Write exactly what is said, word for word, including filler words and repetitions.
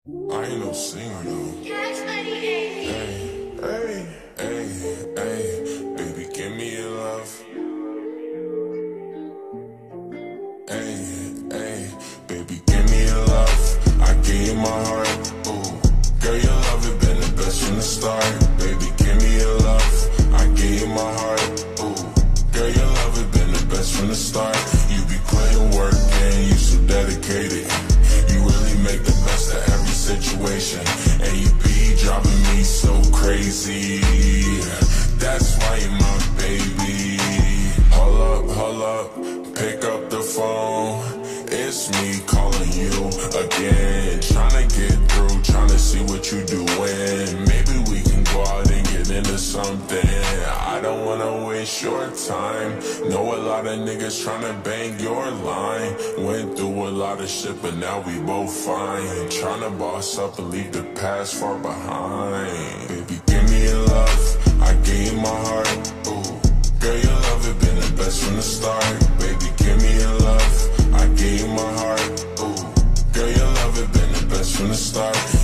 I ain't no singer though. Hey, hey, hey, hey, baby, give me your love. Hey, hey, baby, give me your love. I gave you my heart. Ooh, girl, your love has been the best from the start. Baby, give me your love. I gave you my heart. Ooh, girl, your love has been the best from the start. You be putting work in, you so dedicated. You really make the best of every situation, and you be driving me so crazy. That's why you're my baby. Hold up, hold up, pick up the phone. It's me calling you again, trying to get through, trying to see what you doing. Maybe we can go out and get into something. I don't wanna waste your time. Know a lot of niggas tryna bang your line. Went through a lot of shit, but now we both fine. Tryna boss up and leave the past far behind. Baby, give me your love. I gave you my heart. Ooh, girl, your love has been the best from the start. Baby, give me your love. I gave you my heart. Ooh, girl, your love has been the best from the start.